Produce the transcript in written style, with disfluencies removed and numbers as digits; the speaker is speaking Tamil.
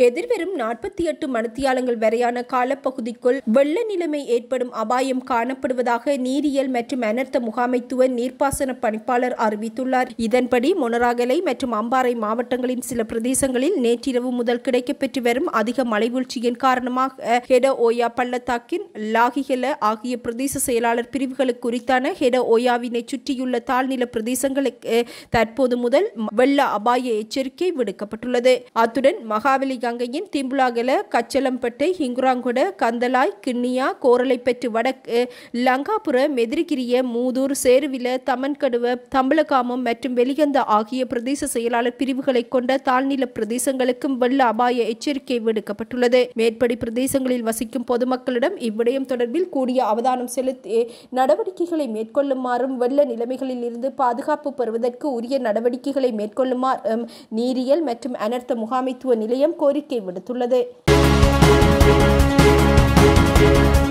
எதிர்வரும் 48 மணித்தியாலங்கள் வரையான காலப்பகுதிக்குள் வெள்ள நிலைமை ஏற்படும் அபாயம் காணப்படுவதாக நீரியல் மற்றும் அனர்த்த முகாமைத்துவ நீர்ப்பாசன பணிப்பாளர் அறிவித்துள்ளார். இதன்படி மொனராகலை மற்றும் அம்பாறை மாவட்டங்களின் சில பிரதேசங்களில் நேற்றிரவு முதல் கிடைக்கப்பெற்று வரும் அதிக மழைவீழ்ச்சியின் காரணமாக ஹெட ஓயா பள்ளத்தாக்கின் லாகிகல ஆகிய பிரதேச செயலாளர் பிரிவுகளுக்கு குறித்தான ஹெட ஓயாவினை சுற்றியுள்ள தாழ்நில பிரதேசங்களுக்கு தற்போது முதல் வெள்ள அபாய எச்சரிக்கை விடுக்கப்பட்டுள்ளது. அத்துடன் மகாவலி கங்கையின் திம்புலாகல, கச்சலம்பட்டை, ஹிங்குராங்கொட, கந்தலாய், கிண்ணியா, கோரளைப்பற்று வடக்கு, லங்காபுர, மெதிரிகிரிய, மூதூர், சேருவில, தமன்கடுவ, தம்பலகாமம் மற்றும் வெளிகந்த ஆகிய பிரதேச செயலாளர் பிரிவுகளை கொண்ட தாழ்நில பிரதேசங்களுக்கும் வெள்ள அபாய எச்சரிக்கை விடுக்கப்பட்டுள்ளது. மேற்படி பிரதேசங்களில் வசிக்கும் பொதுமக்களிடம் இவ்விடயம் தொடர்பில் கூடிய அவதானம் செலுத்தி நடவடிக்கைகளை மேற்கொள்ளுமாறும் வெள்ள நிலைமைகளில் இருந்து பாதுகாப்பு பெறுவதற்கு உரிய நடவடிக்கைகளை மேற்கொள்ளுமாறும் நீரியல் மற்றும் அனர்த்த முகாமைத்துவ நிலையம் கோரிக்கை விடுத்துள்ளது.